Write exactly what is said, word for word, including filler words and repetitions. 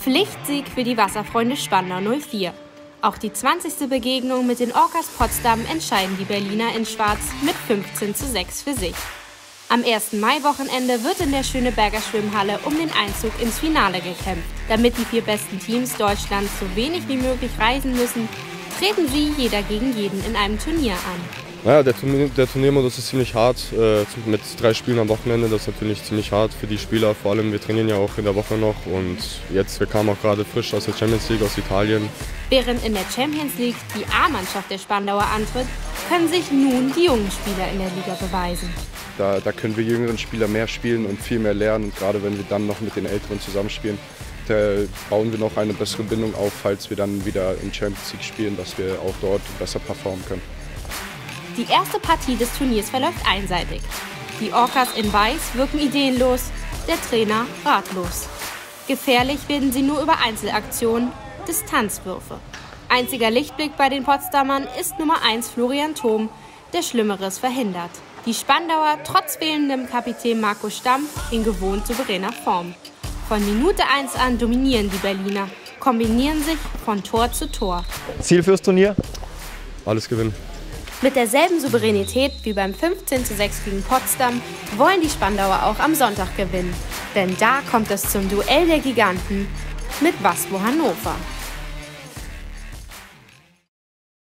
Pflichtsieg für die Wasserfreunde Spandau null vier. Auch die zwanzigste Begegnung mit den Orcas Potsdam entscheiden die Berliner in Schwarz mit fünfzehn zu sechs für sich. Am ersten Mai-Wochenende wird in der Schöneberger Schwimmhalle um den Einzug ins Finale gekämpft. Damit die vier besten Teams Deutschlands so wenig wie möglich reisen müssen, treten sie jeder gegen jeden in einem Turnier an. Naja, der, Turnier, der Turniermodus ist ziemlich hart, äh, mit drei Spielen am Wochenende. Das ist natürlich ziemlich hart für die Spieler. Vor allem, wir trainieren ja auch in der Woche noch und jetzt, wir kamen auch gerade frisch aus der Champions League aus Italien. Während in der Champions League die A-Mannschaft der Spandauer antritt, können sich nun die jungen Spieler in der Liga beweisen. Da, da können wir jüngeren Spieler mehr spielen und viel mehr lernen. Und gerade wenn wir dann noch mit den Älteren zusammenspielen, da bauen wir noch eine bessere Bindung auf, falls wir dann wieder in Champions League spielen, dass wir auch dort besser performen können. Die erste Partie des Turniers verläuft einseitig. Die Orcas in Weiß wirken ideenlos, der Trainer ratlos. Gefährlich werden sie nur über Einzelaktionen, Distanzwürfe. Einziger Lichtblick bei den Potsdamern ist Nummer eins Florian Thom, der Schlimmeres verhindert. Die Spandauer trotz fehlendem Kapitän Marco Stamm in gewohnt souveräner Form. Von Minute eins an dominieren die Berliner, kombinieren sich von Tor zu Tor. Ziel fürs Turnier? Alles gewinnen. Mit derselben Souveränität wie beim fünfzehn zu sechs gegen Potsdam wollen die Spandauer auch am Sonntag gewinnen. Denn da kommt es zum Duell der Giganten mit Waspo Hannover.